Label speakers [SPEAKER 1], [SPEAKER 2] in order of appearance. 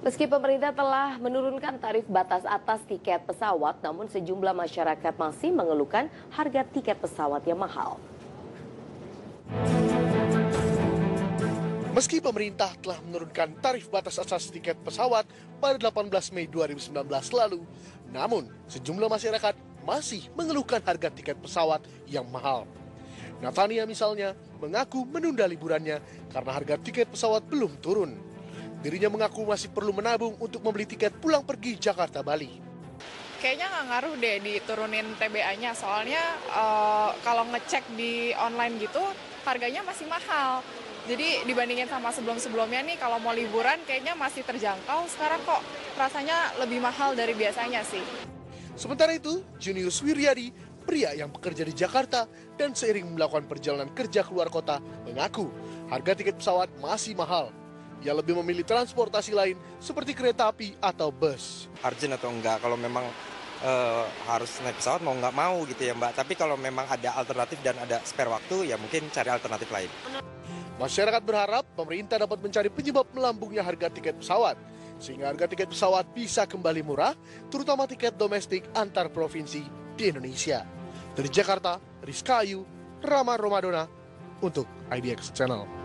[SPEAKER 1] Meski pemerintah telah menurunkan tarif batas atas tiket pesawat, namun sejumlah masyarakat masih mengeluhkan harga tiket pesawat yang mahal.
[SPEAKER 2] Meski pemerintah telah menurunkan tarif batas atas tiket pesawat pada 18 Mei 2019 lalu, namun sejumlah masyarakat masih mengeluhkan harga tiket pesawat yang mahal. Natania misalnya mengaku menunda liburannya karena harga tiket pesawat belum turun. Dirinya mengaku masih perlu menabung untuk membeli tiket pulang pergi Jakarta-Bali.
[SPEAKER 3] Kayaknya nggak ngaruh deh diturunin TBA-nya, soalnya kalau ngecek di online gitu harganya masih mahal. Jadi dibandingin sama sebelum-sebelumnya nih, kalau mau liburan kayaknya masih terjangkau, sekarang kok rasanya lebih mahal dari biasanya sih.
[SPEAKER 2] Sementara itu, Junius Wiryadi, pria yang bekerja di Jakarta dan seiring melakukan perjalanan kerja keluar kota, mengaku harga tiket pesawat masih mahal. Ia lebih memilih transportasi lain seperti kereta api atau bus.
[SPEAKER 4] Urgent atau enggak, kalau memang harus naik pesawat mau nggak mau gitu ya Mbak. Tapi kalau memang ada alternatif dan ada spare waktu, ya mungkin cari alternatif lain.
[SPEAKER 2] Masyarakat berharap pemerintah dapat mencari penyebab melambungnya harga tiket pesawat, sehingga harga tiket pesawat bisa kembali murah, terutama tiket domestik antar provinsi di Indonesia. Dari Jakarta, Rizka Ayu, Rama Romadona, untuk IDX Channel.